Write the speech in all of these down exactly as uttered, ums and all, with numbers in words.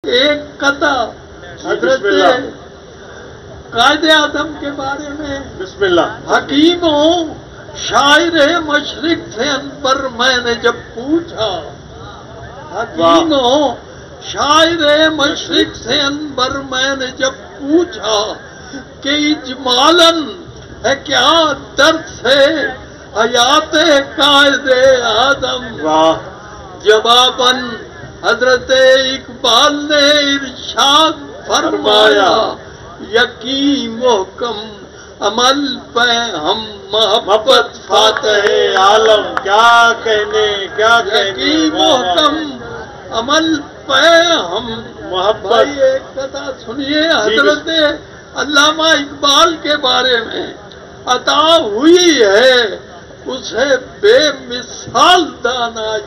ایک قطع حضرت قائد اعظم کے بارے میں. بسم اللہ. حکیموں شاعر مشرق سے انور میں نے جب پوچھا، حکیموں شاعر مشرق سے انور میں نے جب پوچھا کہ اجمالاً ہے کیا درس ہے حیات قائد اعظم. واہ. جواباً حضرت اقبال نے ارشاد فرمایا، یقین محکم عمل پہ ہم محبت فاتح عالم. کیا کہنے کیا کہنے. یقین محکم عمل پہ ہم محبت. بھائی ایک قطع سنیے حضرت علامہ اقبال کے بارے میں. عطا ہوئی ہے اسے بے مثال دانائی،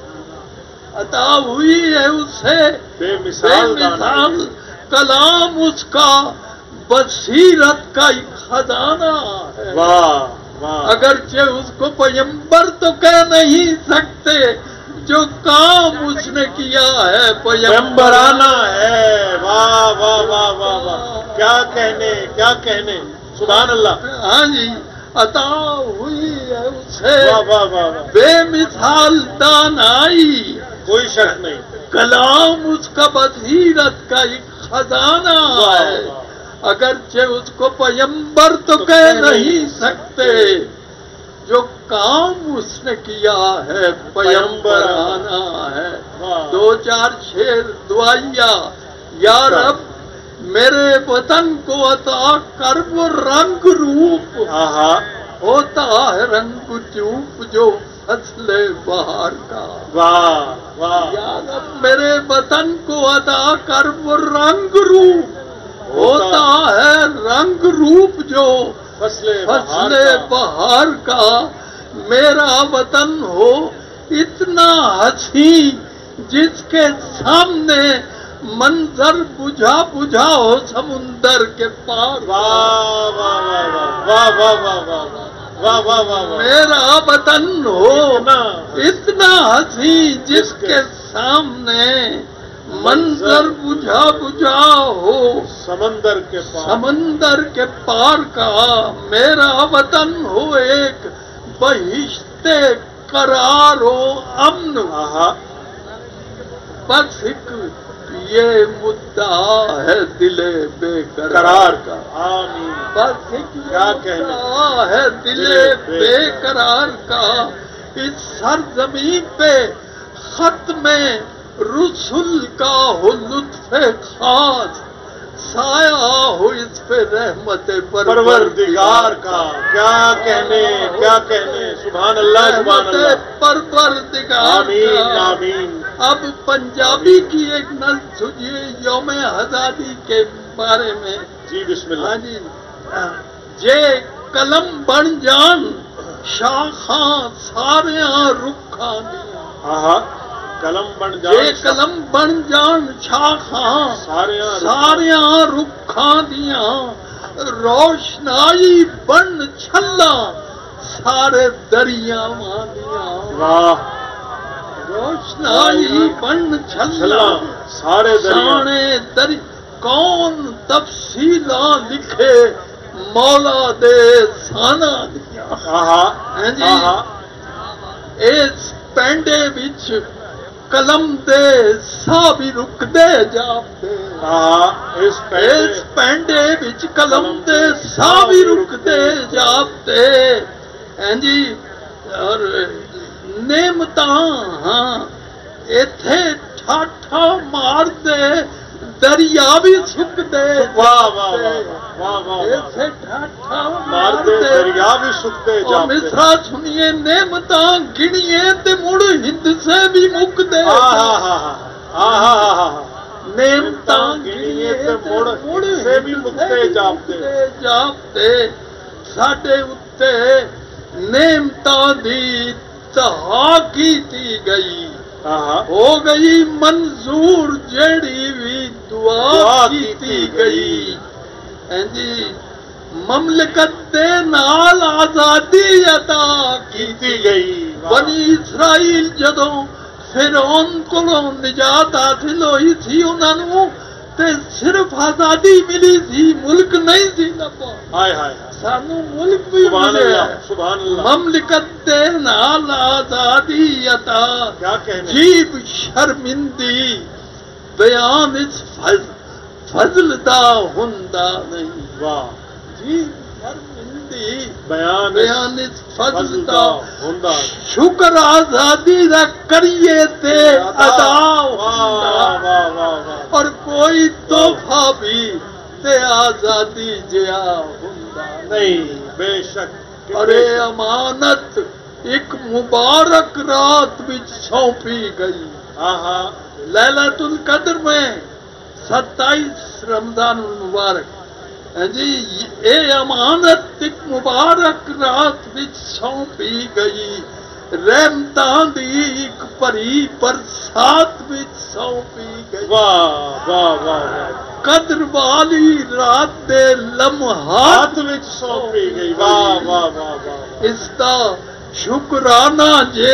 عطا ہوئی ہے اسے بے مثال مثال کلام اس کا بصیرت کا ایک خزانہ ہے. واہ واہ. اگرچہ اس کو پیمبر تو کہہ نہیں سکتے، جو کام اس نے کیا ہے پیمبرانہ ہے. واہ واہ واہ واہ واہ. کیا کہنے کیا کہنے. سبحان اللہ. ہاں جی. عطا ہوئی ہے اسے واہ واہ واہ واہ. بے مثال دانائی، کوئی شک نہیں. کلام اس کا بصیرت کا ایک خزانہ ہے. اگرچہ اس کو پیمبر تو کہہ نہیں سکتے، جو کام اس نے کیا ہے پیمبرانہ ہے. دو چار شعر دعائیا. یا رب میرے وطن کو عطا کر وہ رنگ روپ، ہوتا ہے رنگ چوپ جو فصل بہار کا. واہ واہ. یا رب میرے وطن کو عطا کر وہ رنگ روپ، ہوتا ہے رنگ روپ جو فصل فصل بہار کا. میرا وطن ہو اتنا حسین جس کے سامنے منظر بجھا بجھا ہو سمندر کے پار. واہ واہ واہ واہ واہ واہ واہ واہ واہ. میرا وطن ہو اتنا حسین جس کے سامنے منظر بجھا بجھا ہو سمندر کے پار. سمندر کے پار کا. میرا وطن ہو ایک بہشت قرار و امن، بس ایک یہ مدعا ہے دل بے قرار کا. آمین. بس ایک کیا مدعا ہے دل بے قرار کا. اس سرزمین پہ ختم رسول کا ہو لطف خاص، سایہ ہو اس پہ رحمت پروردگار کا. کیا کہنے کیا کہنے. سبحان اللہ سبحان اللہ. پروردگار آمین کا. آمین. اب پنجابی کی ایک نظم سنیے یوم آزادی کے بارے میں. جی بسم اللہ. ہاں جی. جے قلم بن جان شاخاں ساریاں رکھاں دیاں. ہاں قلم بن جان. جے قلم بن جان شاخاں ساریاں ساریاں رکھاں دیاں. روشنائی بن چھلا سارے دریاواں دیاں. واہ. روشنائی بن چھلا سارے سانے دری. کون تفصیلاں لکھے مولا دے سانا دیاں. ہاں جی. اس پینڈے وچ قلم دے سا بھی رک دے جاپتے. اس پینڈے وچ قلم دے سا بھی رک دے جاپتے. جی. اور نعمتاں ہاں ایتھے ٹھاٹھا مار دے دریا بھی سک دے. واہ واہ واہ واہ. ایتھے ٹھاٹھا مار دے دریا بھی سکتے اور مصرا سنیے. نعمتاں گنیے تے مڑ ہند سے بھی مک دے. نعمتاں گنیے تے مڑ ہند سے بھی مکتے جاپتے جاپتے. ساڈے اُتے نعمتاں دی تہا کیتی گئی، ہو گئی منظور جیڑی بھی دعا کیتی گئی. جی. مملکت دے نال آزادی عطا کیتی گئی. بنی اسرائیل جدوں ਫਿਰੌਨ ਕੋਲੋਂ ਨਿਜਾਤ ਹਾਸਿਲ ਹੋਈ ਸੀ ਉਹਨਾਂ ਨੂੰ ਤੇ ਸਿਰਫ ਆਜ਼ਾਦੀ ਮਿਲੀ ਸੀ, ਮੁਲਕ ਨਹੀਂ ਸੀ ਲੱਭਾ। ਹਾਏ ਹਾਏ ਸਾਨੂੰ ਮੁਲਕ ਵੀ ਮਿਲਿਆ, ਸੁਭਾਨ ਅੱਲਾਹ, ਮਮਲਕਤ ਦੇ ਨਾਲ ਆਜ਼ਾਦੀ ਅਤਾ, ਕਿਆ ਕਹਿਨੇ, ਜੀਬ ਸ਼ਰਮਿੰਦੀ ਬਿਆਨ ਇਸ ਫਜ਼ਲ ਦਾ ਹੁੰਦਾ ਨਹੀਂ। ਵਾਹ, ਜੀਬ ਸ਼ਰਮਿੰਦੀ ਬਿਆਨ ਬਿਆਨ ਇਸ ਫਜ਼ਲ ਦਾ ਹੁੰਦਾ, ਸ਼ੁਕਰ ਆਜ਼ਾਦੀ ਦਾ ਕਰੀਏ ਤੇ ਅਦਾ ਹੁੰਦਾ, ਔਰ ਕੋਈ ਤੋਹਫਾ ਵੀ ਤੇ ਆਜ਼ਾਦੀ ਜਿਹਾ ਹੁੰਦਾ ਨਹੀਂ। ਬੇਸ਼ੱਕ, ਔਰ ਇਹ ਅਮਾਨਤ ਇੱਕ ਮੁਬਾਰਕ ਰਾਤ ਵਿੱਚ ਸੌਂਪੀ ਗਈ। ਆਹਾ, लैलतुल कद्र में सत्ताईस रमजान मुबारक है जी, ये अमानत एक मुबारक रात विच सौंपी गई, रहमतां दी एक भरी बरसात विच सौंपी गई। वाह वाह वाह, कद्र वाली रात दे लम्हात विच सौंपी गई। वाह वाह वाह वाह, इसका शुकराना जे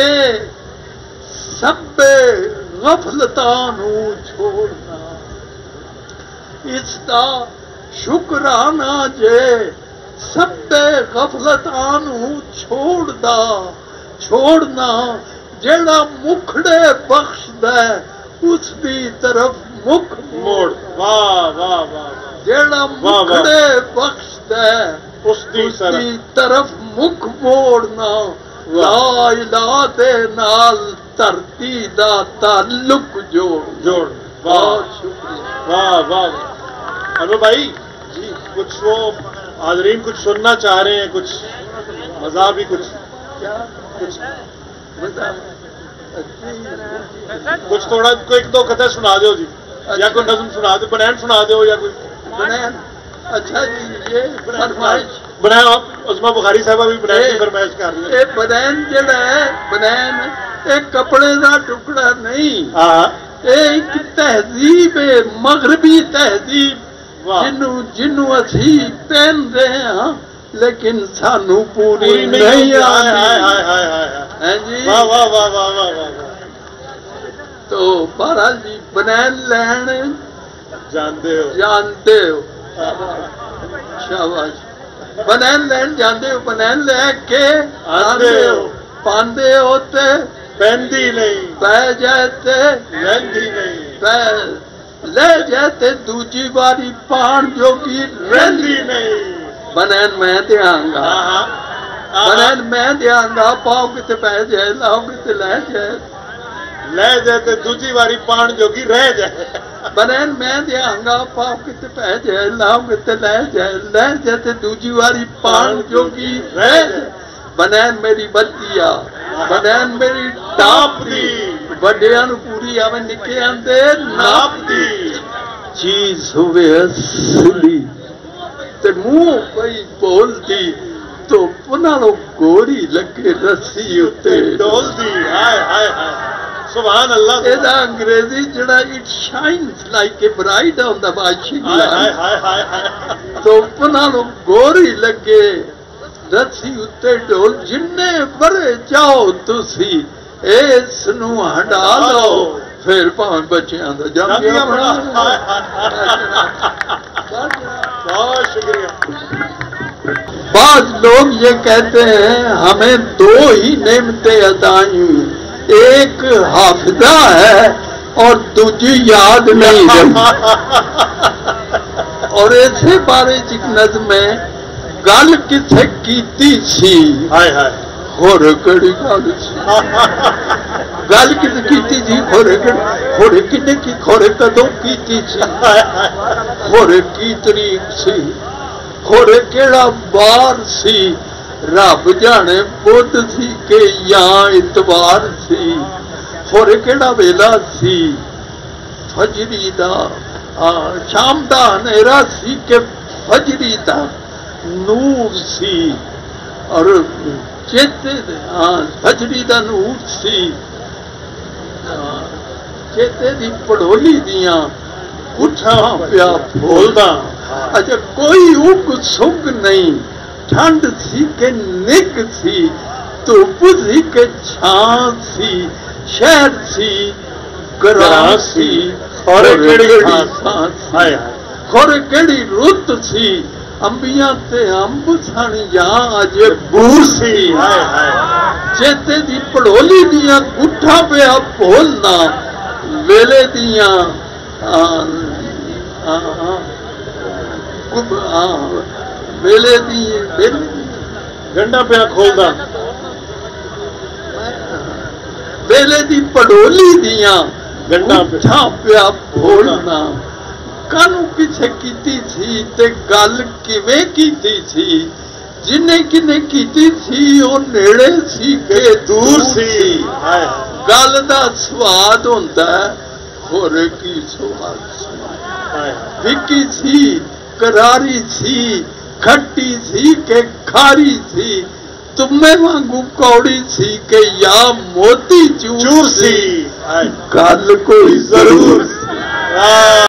सबे ਗਫਲਤਾਂ ਨੂੰ ਛੋੜਨਾ, ਇਸ ਦਾ ਸ਼ੁਕਰਾਨਾ ਜੇ ਸਭੇ ਗਫਲਤਾਂ ਨੂੰ ਛੋੜਦਾ ਛੋੜਨਾ, ਜਿਹੜਾ ਮੁਖੜੇ ਬਖਸ਼ਦਾ ਉਸ ਦੀ ਤਰਫ ਮੁਖ ਮੋੜ। ਵਾਹ ਵਾਹ ਵਾਹ, ਜਿਹੜਾ ਮੁਖੜੇ ਬਖਸ਼ਦਾ ਉਸ ਦੀ ਤਰਫ ਮੁਖ ਮੋੜਨਾ, ਲਾ ਇਲਾਹ ਦੇ ਨਾਲ ਧਰਤੀ ਦਾ ਤਾल्लुक जोड़ जोड़। बहुत शुक्रिया। वाह वाह। अनु भाई जी, कुछ वो हाजरीन कुछ सुनना चाह रहे हैं, कुछ मजा भी, कुछ क्या कुछ मजा, कुछ थोड़ा कोई एक दो कथा सुना दो जी, या कोई नज़्म सुना दो, बनैन सुना दो, या कोई बनैन। अच्छा जी, ये फरमाइश बनैन, आप उस्मा बुखारी साहबा भी बनैन की फरमाइश कर रही है। ये बनैन जड़ा है, बनैन एक कपड़े का टुकड़ा नहीं, एक तहजीब है, मगरबी तहजीब, जिन्नू जिन्नू असी पहन रहे हैं लेकिन सानू पूरी नहीं आती। वाह वाह वाह वाह वाह। तो बहरहाल जी बनैन लैन जानते हो जानते हो, शाबाश, बनैन लैन जानते हो, बनैन लैके आते हो, पांदे होते पहनती नहीं, पै जाते रहती नहीं, पै ले जाते दूजी बारी पान जोगी रहती नहीं। बनैन मैं देंगा, बनैन मैं देंगा, पाओ किते पै जाए, लाओ किते ले जाए, ले जाते दूजी बारी पान जोगी रह जाए। बनैन मैं देंगा, पाओ किते पै जाए, लाओ किते ले जाए, ले जाते दूजी बारी पान जोगी रह जाए। बनैन मेरी बत्तिया, बनैन मेरी टापदी, ਵੱਡਿਆਂ ਨੂੰ ਪੂਰੀ ਆਵੇ, ਨਿੱਕਿਆਂ ਦੇ ਨਾਪਦੀ, ਚੀਜ਼ ਹੋਵੇ ਅਸਲੀ ਤੇ ਮੂੰਹ ਪਈ ਬੋਲਦੀ, ਧੁੱਪ ਨਾਲੋਂ ਗੋਰੀ ਲੱਗੇ ਰੱਸੀ ਉੱਤੇ ਡੋਲਦੀ। ਹਾਏ ਹਾਏ ਹਾਏ, ਸੁਭਾਨ ਅੱਲਾਹ। ਇਹਦਾ ਅੰਗਰੇਜ਼ੀ ਜਿਹੜਾ it shines like a bright on ਦਾ ਬਾਸ਼ੀ, ਹਾਏ ਹਾਏ ਹਾਏ ਹਾਏ, ਧੁੱਪ ਨਾਲੋਂ ਗੋਰੀ ਲੱਗੇ ਰੱਸੀ ਉੱਤੇ ਡੋਲ, ਜਿੰਨੇ ਵਰੇ ਚਾਹੋ ਤੁਸੀਂ ਇਸ ਨੂੰ ਹਟਾ ਲਓ, ਫਿਰ ਭਾਵੇਂ ਬੱਚਿਆਂ ਦਾ ਜੰਮਿਆ ਬਣਾ। बहुत शुक्रिया। بعض लोग ये कहते हैं हमें दो ही नेमतें अताई हुई, एक हाफिजा है और दूसरी याद नहीं रही। और ऐसे बारे च नज़्म में गल किथे कीती सी, हाय हाय, होर कड़ी गल सी, गल किथे कीती सी, होर होर किने की खोरे कदों कीती सी, होर की तरीक सी, होर केड़ा बार सी, रब जाने बुध सी के या इतवार सी, होर केड़ा वेला सी, फजरी दा शाम दा हनेरा सी के फजरी दा नूर सी, और चेते हाँ फजरी दा नूर सी, चेते दी पड़ोली दिया उठा पिया बोलदा। अच्छा कोई उग सुग नहीं, ठंड सी के निक सी, धुप सी के छां सी, ਸ਼ਹਿਰ ਸੀ ਗਰਾਂ ਸੀ ਖੌਰੇ ਕਿਹੜੀ ਥਾਂ ਥਾਂ ਹਾਏ ਹਾਏ ਖੌਰੇ ਕਿਹੜੀ ਰੁੱਤ ਸੀ ਅੰਬੀਆਂ ਤੇ ਅੰਬ ਸਣ ਜਾਂ ਅਜੇ ਬੂਰ ਸੀ ਹਾਏ ਹਾਏ ਚੇਤੇ ਦੀ ਪੜੋਲੀ ਦੀਆਂ ਗੁੱਠਾਂ ਪਿਆ ਭੋਲਣਾ ਵੇਲੇ ਦੀਆਂ ਵੇਲੇ ਦੀ ਗੰਡਾ ਪਿਆ ਖੋਲਦਾ ਵੇਲੇ ਦੀ ਪੜੋਲੀ ਦੀਆਂ ਗੰਡਾ ਗੁੱਠਾਂ ਪਿਆ ਭੋਲਣਾ ਕਾਨੂੰ ਪਿੱਛੇ ਕੀਤੀ ਸੀ ਤੇ ਗੱਲ ਕਿਵੇਂ ਕੀਤੀ ਸੀ ਜਿੰਨੇ ਕਿਨੇ ਕੀਤੀ ਸੀ ਉਹ ਨੇੜੇ ਸੀ ਕਿ ਦੂਰ ਸੀ ਗੱਲ ਦਾ ਸਵਾਦ ਹੁੰਦਾ ਹੋਰ ਕੀ ਸਵਾਦ ਫਿੱਕੀ ਸੀ ਕਰਾਰੀ ਸੀ ਖੱਟੀ ਸੀ ਕਿ ਖਾਰੀ ਸੀ ਤੁਮੇ ਵਾਂਗੂ ਕੌੜੀ ਸੀ ਕਿ ਜਾਂ ਮੋਤੀ ਚੂਰ ਸੀ ਗੱਲ ਕੋਈ ਜ਼ਰੂਰ ਸੀ।